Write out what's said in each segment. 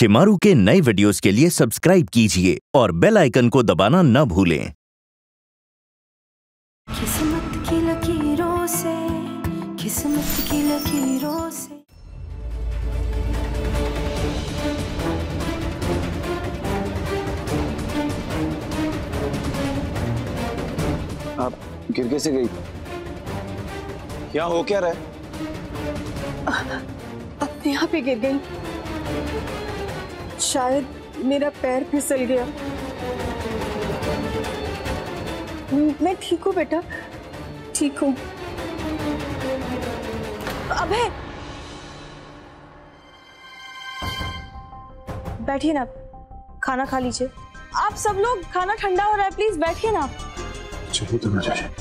शेमारू के नए वीडियोस के लिए सब्सक्राइब कीजिए और बेल आइकन को दबाना न भूलें। किस्मत की लकीरों से, किस्मत की लकीरों से। आप गिर कैसे गई? यहाँ हो क्या रहा है? अपने यहाँ पे गिर गई। शायद मेरा पैर फिसल गया। मैं ठीक हूँ बेटा, ठीक हूँ। अभय, बैठिए ना, खाना खा लीजिए। आप सब लोग, खाना ठंडा हो रहा है, प्लीज बैठिए ना। चलिए तो मजा है।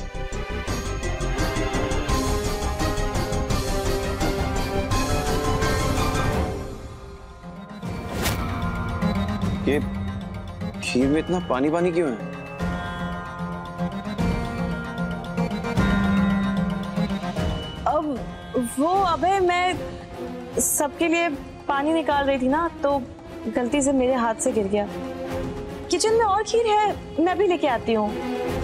ये खीर में इतना पानी पानी क्यों है? अब वो अबे, मैं सबके लिए पानी निकाल रही थी ना, तो गलती से मेरे हाथ से गिर गया। किचन में और खीर है, मैं भी लेके आती हूँ।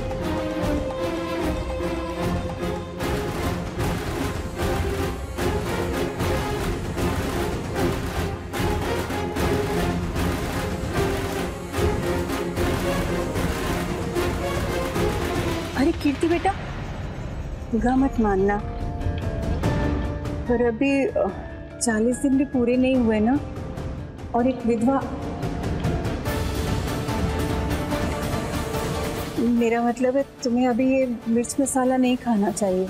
अरे कीर्ति बेटा, बुरा मत मानना, पर अभी 40 दिन भी पूरे नहीं हुए ना, और एक विधवा, मेरा मतलब है तुम्हें अभी ये मिर्च मसाला नहीं खाना चाहिए।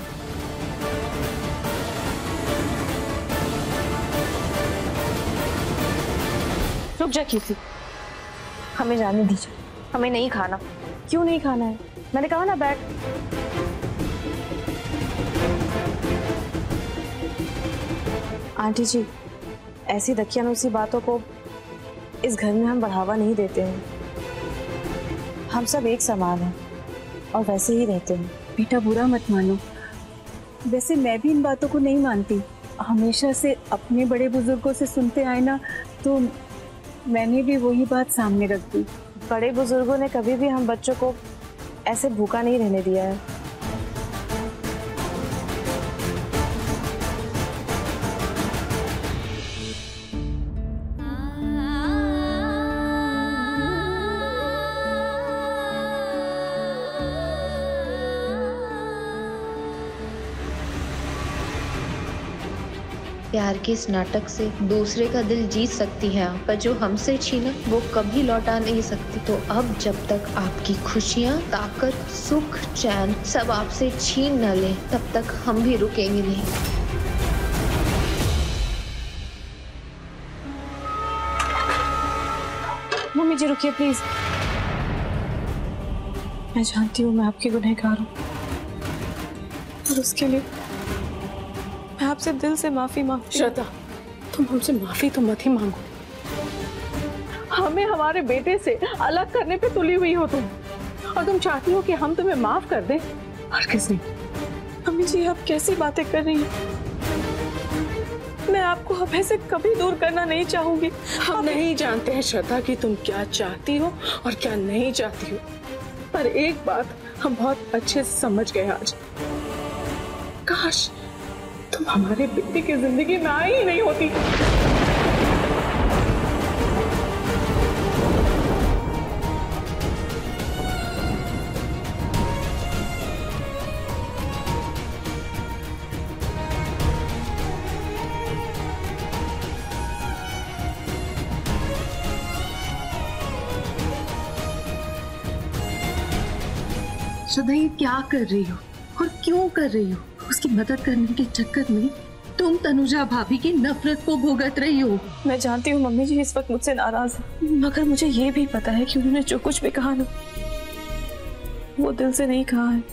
रुक जा कीर्ति, हमें जाने दीजिए, हमें नहीं खाना। क्यों नहीं खाना है? मैंने कहा ना बैठ। आंटी जी, ऐसी दकियानूसी बातों को इस घर में हम बढ़ावा नहीं देते हैं। हम सब एक समान हैं और वैसे ही रहते हैं। बेटा बुरा मत मानो, वैसे मैं भी इन बातों को नहीं मानती। हमेशा से अपने बड़े बुजुर्गों से सुनते आए ना, तो मैंने भी वही बात सामने रख दी। बड़े बुजुर्गों ने कभी भी हम बच्चों को ऐसे भूखा नहीं रहने दिया है। प्यार के इस नाटक से दूसरे का दिल जीत सकती है, पर जो हमसे छीना वो कभी लौटा नहीं सकती। तो अब जब तक आपकी खुशियाँ, ताकत, सुख, चैन सब आपसे छीन न ले, तब तक हम भी रुकेंगे नहीं। मम्मी जी रुकिए प्लीज। मैं जानती हूँ मैं आपकी गुनहगार हूँ, और उसके लिए मैं आपसे दिल से माफी मांगती हूँ। श्रद्धा, तुम हमसे माफी तो मत ही मांगो। हमें हमारे बेटे से अलग करने पे तुली हुई हो तुम, और तुम चाहती हो कि हम तुम्हें माफ कर दें। और किसने? मम्मी जी आप कैसी बातें कर रही हैं? मैं आपको अभय से कभी दूर करना नहीं चाहूंगी। हम नहीं जानते हैं श्रद्धा कि तुम क्या चाहती हो और क्या नहीं चाहती हो, पर एक बात हम बहुत अच्छे से समझ गए आज। काश तुम हमारे बेटे की जिंदगी में आई ही नहीं होती। श्रद्धा, ये क्या कर रही हो और क्यों कर रही हो? उसकी मदद करने के चक्कर में तुम तनुजा भाभी की नफरत को भुगत रही हो। मैं जानती हूँ मम्मी जी इस वक्त मुझसे नाराज है, मगर मुझे ये भी पता है कि उन्होंने जो कुछ भी कहा ना, वो दिल से नहीं कहा है,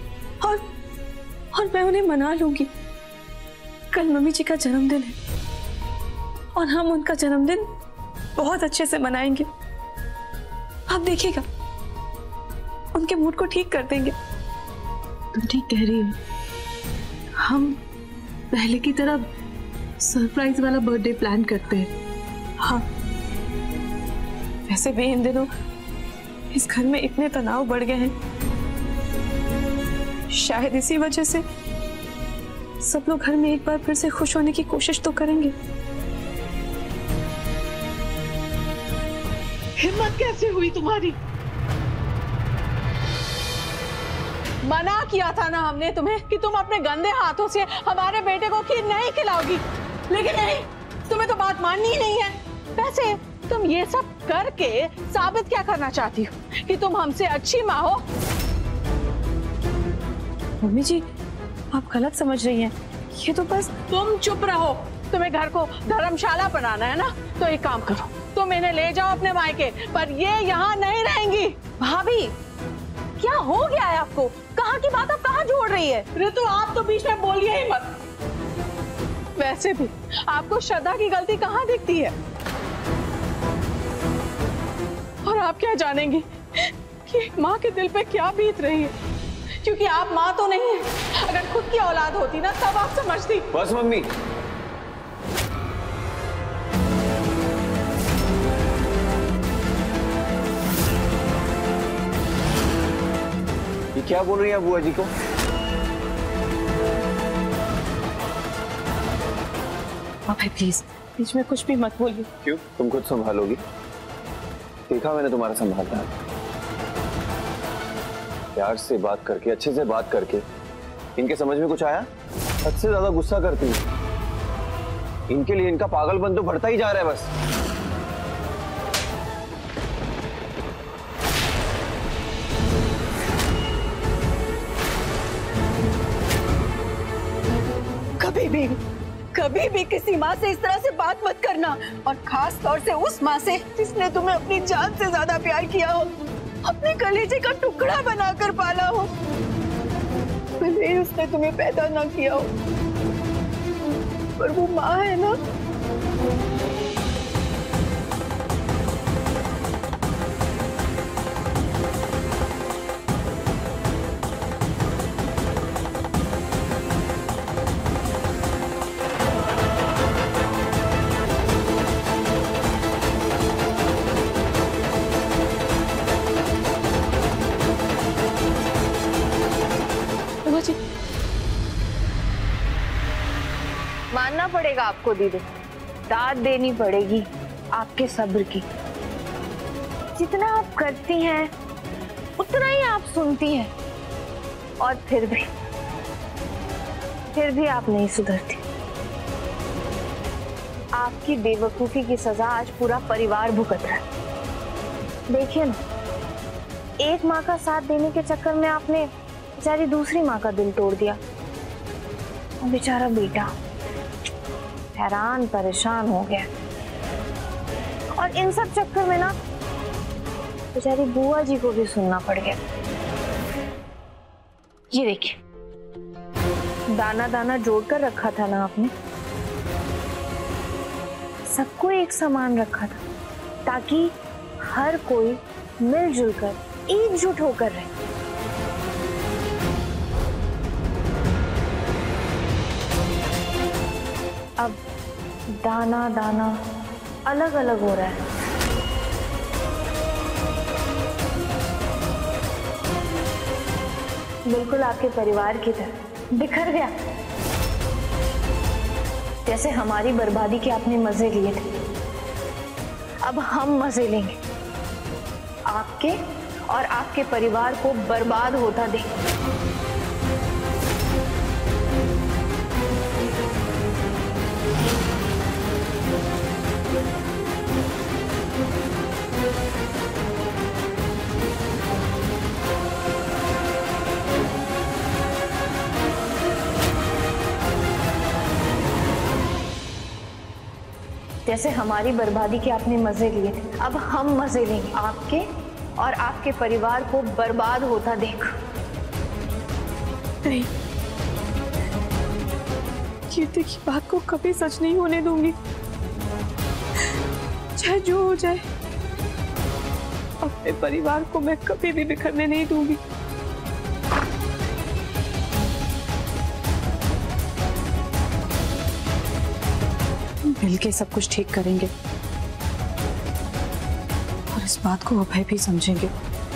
और मैं उन्हें मना लूंगी। कल मम्मी जी का जन्मदिन है और हम उनका जन्मदिन बहुत अच्छे से मनाएंगे। आप देखिएगा, उनके मूड को ठीक कर देंगे। तुम ठीक कह रही हो, हम पहले की तरह सरप्राइज वाला बर्थडे प्लान करते हैं। हाँ, वैसे भी इन दिनों इस घर में इतने तनाव बढ़ गए हैं, शायद इसी वजह से सब लोग घर में एक बार फिर से खुश होने की कोशिश तो करेंगे। हिम्मत कैसे हुई तुम्हारी? मना किया था ना हमने तुम्हें कि तुम अपने गंदे हाथों से हमारे बेटे को खीर नहीं खिलाओगी, लेकिन नहीं, तुम्हें तो बात माननी ही नहीं है। वैसे तुम ये सब करके साबित क्या करना चाहती हो कि तुम हमसे अच्छी माँ हो? मम्मी जी, आप गलत समझ रही हैं। ये तो बस। तुम चुप रहो। तुम्हें घर को धर्मशाला बनाना है ना, तो एक काम करो, तुम इन्हें ले जाओ अपने मायके, पर ये यहाँ नहीं रहेंगी। भाभी, क्या हो गया है आपको? कहाँ की बात आप कहाँ जोड़ रही है? ऋतु, आप तो बीच में बोलिए ही मत। वैसे भी आपको श्रद्धा की गलती कहाँ दिखती है? और आप क्या जानेंगी कि एक माँ के दिल पे क्या बीत रही है, क्योंकि आप माँ तो नहीं है। अगर खुद की औलाद होती ना, तब आप समझती। बस मम्मी, ये क्या बोल रही है बुआ जी को? अभय प्लीज, बीच में कुछ भी मत बोलिए। क्यों? तुम खुद संभालोगी? देखा मैंने तुम्हारा संभालना है। प्यार से बात करके, अच्छे से बात करके इनके समझ में कुछ आया? हद से ज्यादा गुस्सा करती है। इनके लिए इनका पागलपन तो बढ़ता ही जा रहा है बस। कभी भी किसी माँ से इस तरह से बात मत करना, और खास तौर से उस माँ से जिसने तुम्हें अपनी जान से ज्यादा प्यार किया हो, अपने कलेजे का टुकड़ा बनाकर पाला हो। भले ही उसने तुम्हें पैदा ना किया हो, पर वो माँ है ना। मानना पड़ेगा आपको दीदी, दाद देनी पड़ेगी आपके सब्र की। जितना आप करती हैं उतना ही आप सुनती हैं, और फिर भी आप नहीं सुधरती। आपकी बेवकूफी की सजा आज पूरा परिवार भुगत रहा है। देखिए ना, एक माँ का साथ देने के चक्कर में आपने बेचारी दूसरी माँ का दिल तोड़ दिया। और बेचारा बेटा हैरान परेशान हो गया, और इन सब चक्कर में ना बेचारी बुआ जी को भी सुनना पड़ गया। ये देखिए, दाना दाना जोड़कर रखा था ना आपने, सबको एक समान रखा था, ताकि हर कोई मिलजुल कर एकजुट होकर रहे। अब दाना दाना अलग अलग हो रहा है। बिल्कुल आपके परिवार की तरह बिखर गया। जैसे हमारी बर्बादी के आपने मजे लिए थे, अब हम मजे लेंगे, आपके और आपके परिवार को बर्बाद होता देंगे। जैसे हमारी बर्बादी के आपने मजे लिए थे, अब हम मजे लेंगे, आपके और आपके परिवार को बर्बाद होता देख। नहीं, कीर्ति की बात को कभी सच नहीं होने दूंगी, चाहे जो हो जाए। अपने परिवार को मैं कभी भी बिखरने नहीं दूंगी। मिलके सब कुछ ठीक करेंगे, और इस बात को अभय भी समझेंगे।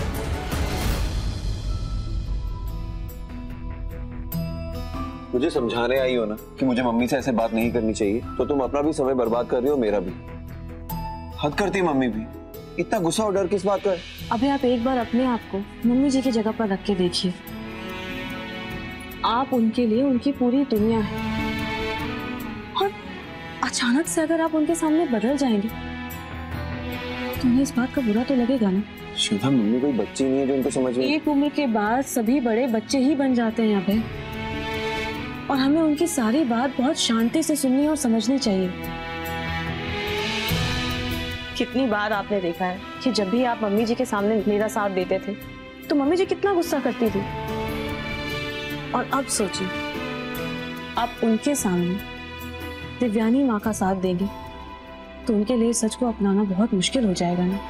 मुझे समझाने आई हो ना कि मुझे मम्मी से ऐसे बात नहीं करनी चाहिए, तो तुम अपना भी समय बर्बाद कर रही हो, मेरा भी। हद करती है मम्मी भी। इतना गुस्सा और डर किस बात का है? अबे आप एक बार अपने आप को मम्मी जी की जगह पर रख के देखिए। आप उनके लिए उनकी पूरी दुनिया है, और अचानक से अगर आप उनके सामने बदल जाएंगे तो उन्हें इस बात का बुरा तो लगेगा ना। श्रद्धा, मम्मी कोई बच्ची नहीं है जो उनको समझ में। एक उम्र के बाद सभी बड़े बच्चे ही बन जाते हैं अभय, और हमें उनकी सारी बात बहुत शांति से सुननी और समझनी चाहिए। कितनी बार आपने देखा है कि जब भी आप मम्मी जी के सामने मेरा साथ देते थे तो मम्मी जी कितना गुस्सा करती थी, और अब सोचिए आप उनके सामने दिव्यानी माँ का साथ देंगे तो उनके लिए सच को अपनाना बहुत मुश्किल हो जाएगा ना।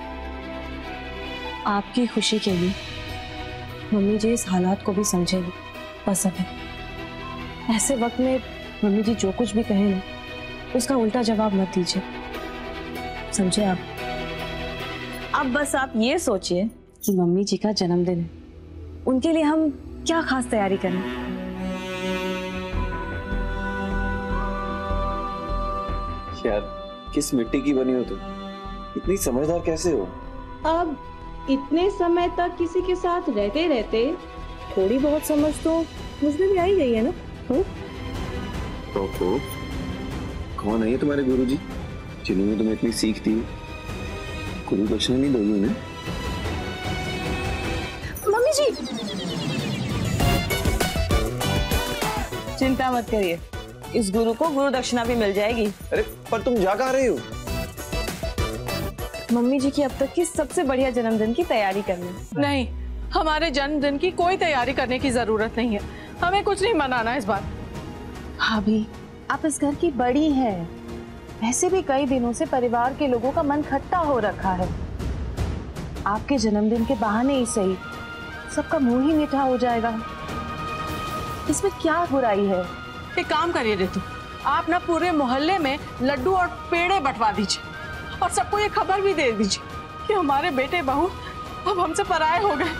आपकी खुशी के लिए मम्मी जी इस हालात को भी समझेगी। बस अब ऐसे वक्त में मम्मी जी जो कुछ भी कहे ना, उसका उल्टा जवाब मत दीजिए, समझे आप? अब बस आप ये सोचिए कि मम्मी जी का जन्मदिन है, उनके लिए हम क्या खास तैयारी करें। यार, किस मिट्टी की बनी हो तुम? इतनी समझदार कैसे हो? अब इतने समय तक किसी के साथ रहते रहते थोड़ी बहुत समझ तो मुझमें भी आई गई है ना। तो कौन है ये तुम्हारे गुरुजी जिन्होंने तुम्हें इतनी सीख दी? गुरु दक्षिणा नहीं दोगी उन्हें? मम्मी जी चिंता मत करिए, इस गुरु को गुरु दक्षिणा भी मिल जाएगी। अरे पर तुम जा कहाँ रही हो? मम्मी जी की अब तक की सबसे बढ़िया जन्मदिन की तैयारी करनी। नहीं, हमारे जन्मदिन की कोई तैयारी करने की जरूरत नहीं है, हमें कुछ नहीं मनाना इस बार। भाभी आप इस घर की बड़ी हैं, वैसे भी कई दिनों से परिवार के लोगों का मन खट्टा हो रखा है। आपके जन्मदिन के बहाने ही सही सबका मुंह ही मीठा हो जाएगा, इसमें क्या बुराई है? एक काम करिए रितु, आप ना पूरे मोहल्ले में लड्डू और पेड़े बंटवा दीजिए और सबको ये खबर भी दे दीजिए कि हमारे बेटे बहू अब हमसे पराये हो गए।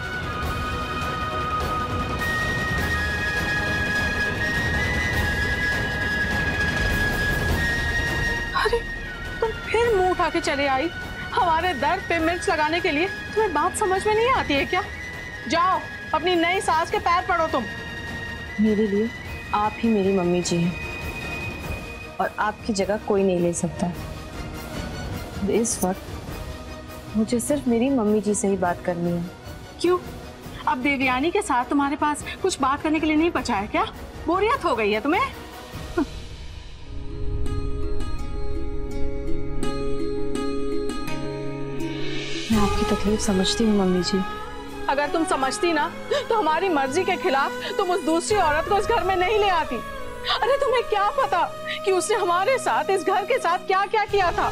अरे तुम फिर मुंह उठा के चले आई, हमारे दर्द पे मिर्च लगाने के लिए। तुम्हें बात समझ में नहीं आती है क्या? जाओ अपनी नई सास के पैर पड़ो तुम। मेरे लिए आप ही मेरी मम्मी जी हैं, और आपकी जगह कोई नहीं ले सकता। इस वक्त मुझे सिर्फ मेरी मम्मी जी से ही बात करनी है। क्यों? अब देवयानी के साथ तुम्हारे पास कुछ बात करने के लिए नहीं बचा है क्या? बोरियत हो गई है तुम्हें? मैं आपकी तकलीफ समझती हूँ मम्मी जी। अगर तुम समझती ना तो हमारी मर्जी के खिलाफ तुम उस दूसरी औरत को इस घर में नहीं ले आती। अरे तुम्हें क्या पता कि उसने हमारे साथ, इस घर के साथ क्या क्या किया था।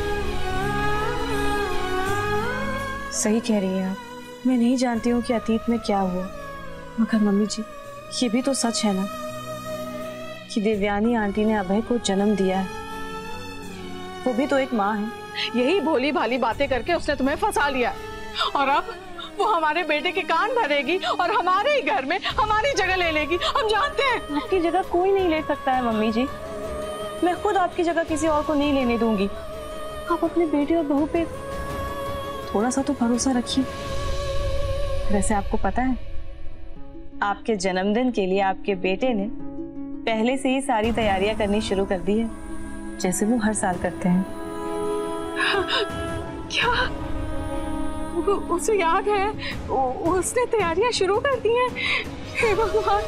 सही कह रही हैं आप, मैं नहीं जानती हूँ कि अतीत में क्या हुआ, मगर मम्मी जी ये भी तो सच है ना कि देवयानी आंटी ने अभय को जन्म दिया है, वो भी तो एक माँ है। यही भोली भाली बातें करके उसने तुम्हें फंसा लिया, और अब वो हमारे बेटे के कान भरेगी और हमारे ही घर में हमारी जगह ले लेगी। हम जानते हैं आपकी जगह कोई नहीं ले सकता है मम्मी जी, मैं खुद आपकी जगह किसी और को नहीं लेने दूंगी। आप अपने बेटे और बहू पे थोड़ा सा तो भरोसा रखिए। वैसे आपको पता है, आपके जन्मदिन के लिए आपके बेटे ने पहले से ही सारी तैयारियां करनी शुरू कर दी है, जैसे वो हर साल करते हैं। क्या? उसे याद है? उसने तैयारियां शुरू कर दी हैं? हे भगवान!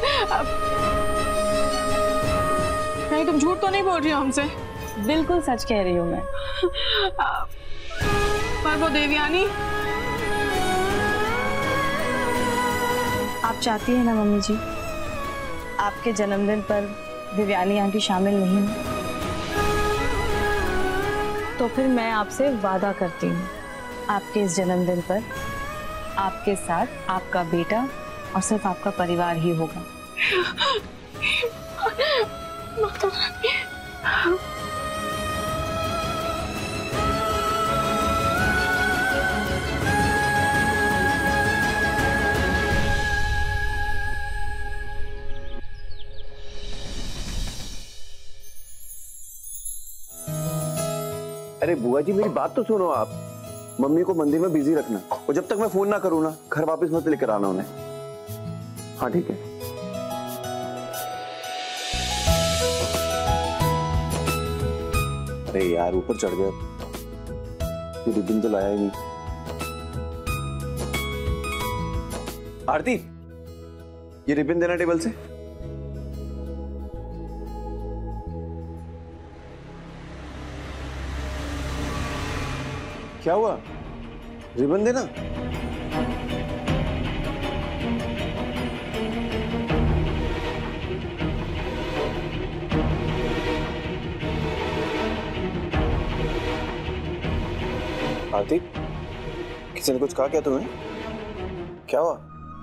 नहीं, तुम झूठ तो नहीं बोल रही हो हमसे? बिल्कुल सच कह रही हूँ मैं। पर वो देवयानी, आप चाहती हैं ना मम्मी जी आपके जन्मदिन पर देवयानी आंटी शामिल नहीं है, तो फिर मैं आपसे वादा करती हूँ आपके इस जन्मदिन पर आपके साथ आपका बेटा और सिर्फ आपका परिवार ही होगा। अरे बुआ जी मेरी बात तो सुनो आप। मम्मी को मंदिर में बिजी रखना और जब तक मैं फोन ना करूँ ना घर वापस मत लेकर आना उन्हें। हाँ ठीक है। अरे यार ऊपर चढ़ गया, ये रिबन तो लाया ही नहीं। आरती ये रिबन देना टेबल से। क्या हुआ? रिबन देना। आरती किसी ने कुछ कहा क्या तुम्हें? क्या हुआ?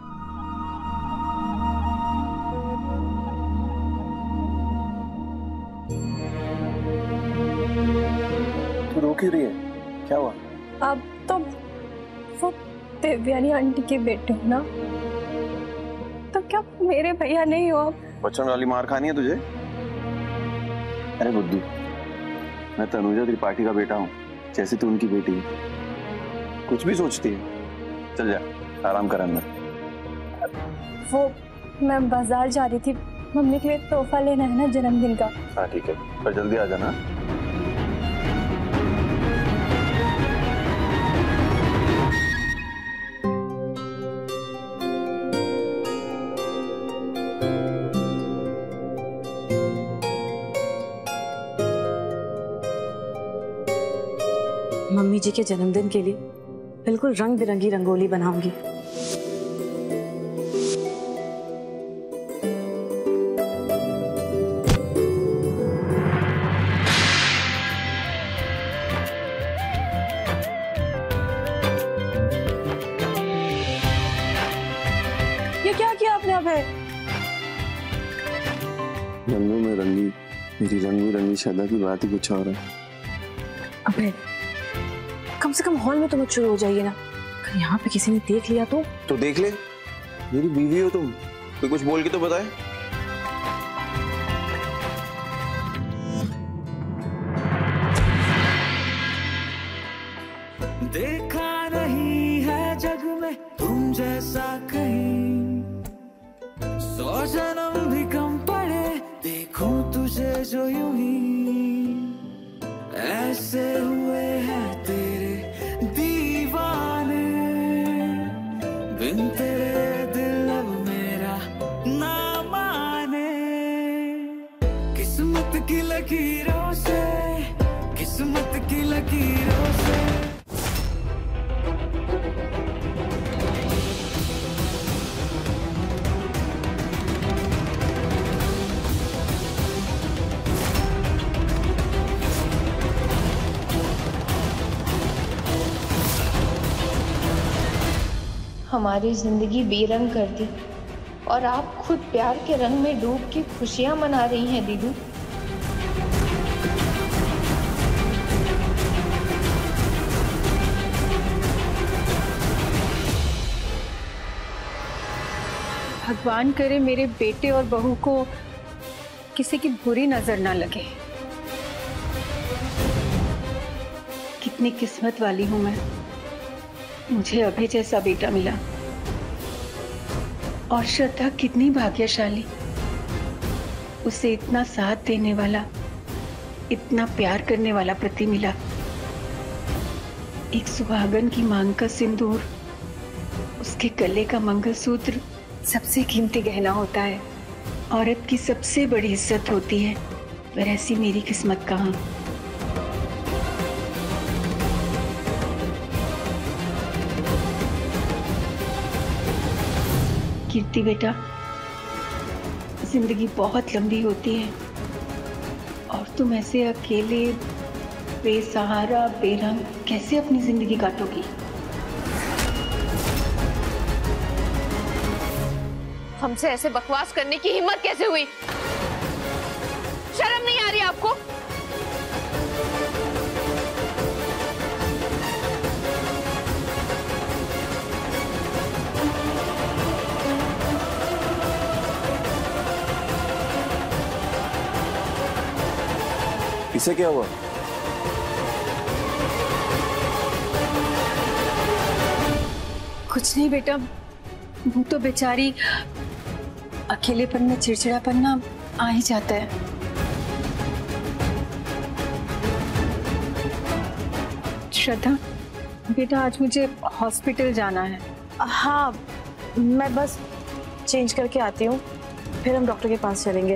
तू रो क्यों रही है? क्या हुआ? अब तो वो देवयानी आंटी के बेटे हो ना, तो क्या मेरे भैया नहीं हो? बच्चों वाली मार खानी है तुझे? अरे बुद्धू, मैं तनुजा त्रिपाठी का बेटा हूँ, जैसे तू उनकी बेटी है। कुछ भी सोचती है। चल जा आराम कर अंदर। वो मैं बाजार जा रही थी, मम्मी के लिए तोहफा लेना है ना जन्मदिन का। हाँ ठीक है, पर जल्दी आ जाना। मम्मी जी के जन्मदिन के लिए बिल्कुल रंग बिरंगी रंगोली बनाऊंगी। ये क्या किया आपने अभय? रंगों में रंगी मेरी रंग बिरंगी श्रद्धा की बात ही कुछ और है। अभय कम से कम हॉल में तो मत शुरू हो जाइए ना, अगर यहाँ पे किसी ने देख लिया तो देख ले, मेरी बीवी हो तुम, कोई कुछ बोल के तो बताए। देखा नहीं है जग में तुम जैसा कहीं, 100 जन्म भी कम पड़े देखूं तुझे जो यूं ही, ऐसे हुए हैं तेरे दीवाने, बिन तेरे दिल अब मेरा ना माने, किस्मत की लकीरों से, किस्मत की लकीरों से। हमारी जिंदगी बेरंग कर दी और आप खुद प्यार के रंग में डूब के खुशियां मना रही हैं दीदी। भगवान करे मेरे बेटे और बहू को किसी की बुरी नजर ना लगे। कितनी किस्मत वाली हूं मैं, मुझे अभय जैसा बेटा मिला। और श्रद्धा कितनी भाग्यशाली, उसे इतना साथ देने वाला, इतना प्यार करने वाला पति मिला। एक सुहागन की मांग का सिंदूर, उसके गले का मंगलसूत्र सबसे कीमती गहना होता है। औरत की सबसे बड़ी इज्जत होती है, पर ऐसी मेरी किस्मत कहाँ। कीर्ति बेटा, जिंदगी बहुत लंबी होती है और तुम ऐसे अकेले बेसहारा बेरंग कैसे अपनी जिंदगी काटोगी? हमसे ऐसे बकवास करने की हिम्मत कैसे हुई? शर्म नहीं आ रही आपको? इसे क्या हुआ? कुछ नहीं बेटा, वो तो बेचारी अकेलेपन में चिड़चिड़ापन ना आ ही जाता है। श्रद्धा बेटा, आज मुझे हॉस्पिटल जाना है। हाँ, मैं बस चेंज करके आती हूँ, फिर हम डॉक्टर के पास चलेंगे।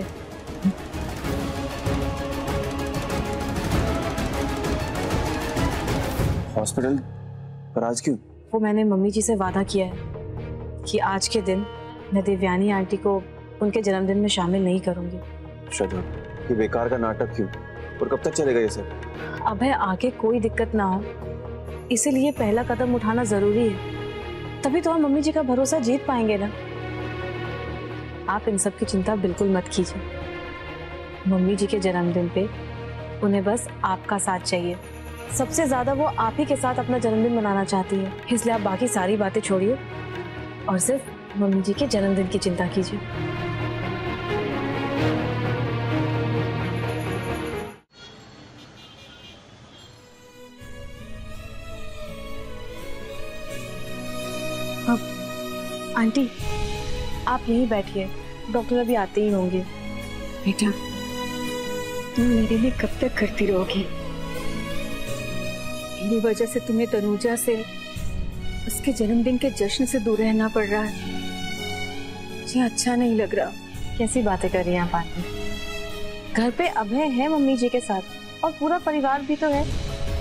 हॉस्पिटल? पर आज क्यों? वो मैंने मम्मी जी से वादा किया है कि आज के दिन मैं देवयानी आंटी को उनके जन्मदिन में शामिल नहीं करूंगी। श्रद्धा, ये बेकार का नाटक क्यों? और कब तक चलेगा ये सब? अभय आगे कोई दिक्कत ना हो, इसीलिए पहला कदम उठाना जरूरी है, तभी तो हम मम्मी जी का भरोसा जीत पाएंगे ना। आप इन सब की चिंता बिल्कुल मत कीजिए। मम्मी जी के जन्मदिन पे उन्हें बस आपका साथ चाहिए। सबसे ज्यादा वो आप ही के साथ अपना जन्मदिन मनाना चाहती है, इसलिए आप बाकी सारी बातें छोड़िए और सिर्फ मम्मी जी के जन्मदिन की चिंता कीजिए। आंटी, आप यहीं बैठिए, डॉक्टर अभी आते ही होंगे। बेटा, तुम मेरे लिए कब तक करती रहोगी? मेरी वजह से तुम्हें तनुजा से, उसके जन्मदिन के जश्न से दूर रहना पड़ रहा है। मुझे अच्छा नहीं लग रहा। कैसी बातें कर रही हैं आप आंटी? घर पे अभय है मम्मी जी के साथ और पूरा परिवार भी तो है।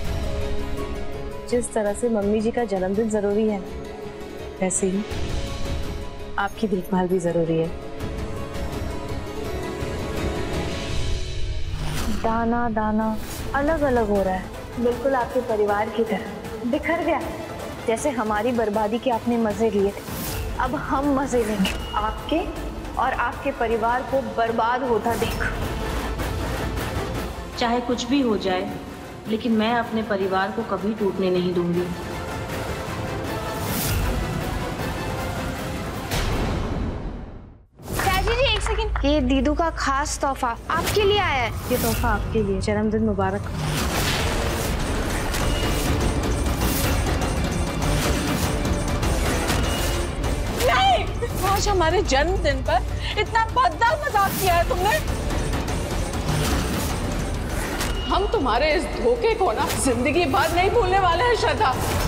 जिस तरह से मम्मी जी का जन्मदिन जरूरी है, वैसे ही आपकी देखभाल भी जरूरी है। दाना दाना अलग अलग हो रहा है, बिल्कुल आपके परिवार की तरह बिखर गया। जैसे हमारी बर्बादी के आपने मजे लिए थे, अब हम मजे लेंगे आपके और आपके परिवार को बर्बाद होता देख। चाहे कुछ भी हो जाए, लेकिन मैं अपने परिवार को कभी टूटने नहीं दूंगी। ये दीदू का खास तोहफा आपके लिए आया है। ये तोहफा आपके लिए, जन्मदिन मुबारक। नहीं, आज हमारे जन्मदिन पर इतना भद्दा मजाक किया है तुमने। हम तुम्हारे इस धोखे को ना जिंदगी भर नहीं भूलने वाले हैं श्रद्धा।